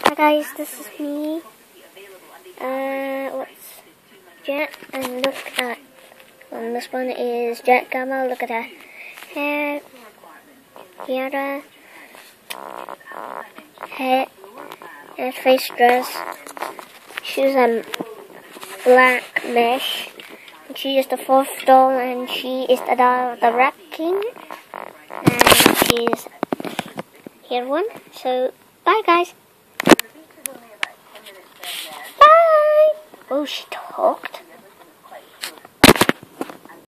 Hi guys, this is me. What's Jet? And look at this one is Jet Gamo. Look at her hair, tiara, hair, and face dress. She's a black mesh. And she is the fourth doll, and she is the doll of the Rat King. And she's here one. So bye guys. Bye! Oh, she talked.